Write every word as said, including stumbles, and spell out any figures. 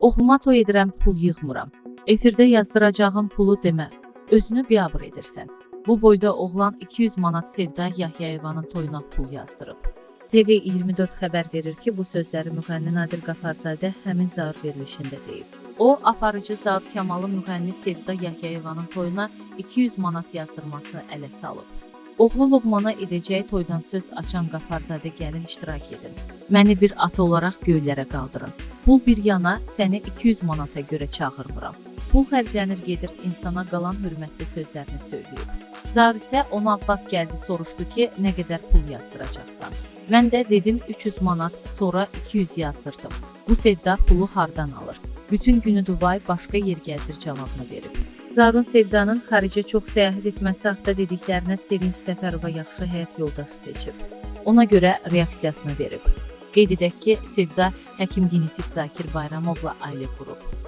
Oğluma toy edirəm, pul yığmıram. Efirdə yazdıracağım pulu demə. Özünü biabır edirsən. Bu boyda oğlan iki yüz manat Sevda Yahyayevanın toyuna pul yazdırıb. T V iyirmi dörd xəbər verir ki, bu sözləri müğənni Nadir Qafarzadə həmin zar verilişində deyib. O, aparıcı Zaur Kamalın müğənni Sevda Yahyayevanın toyuna iki yüz manat yazdırmasını ələ salıb. Oğlu Loğmana edəcəyi toydan söz açan Qafarzadə gəlin iştirak edin. Məni bir ata olaraq göylərə qaldırın. Pul bir yana, səni iki yüz manata görə çağırmıram. Pul xərclənir gedir, insana qalan hörmətli sözlərini söyləyib. Zaur isə ona Abbas gəldi, soruşdu ki, nə qədər pul yazdıracaqsan. Mən də dedim üç yüz manat, sonra iki yüz yazdırdım. Bu Sevda pulu hardan alır? Bütün günü Dubai, başqa yer gəzir cavabını verib. Zaurun Sevdanın xaricə çox səyahət etməsi haqda dediklərinə Sevinç Səfərova yaxşı həyat yoldaşı seçib. Ona görə reaksiyasını verib. Qeyd edək ki, Sevda həkim genetik Zakir Bayramovla ailə qurub.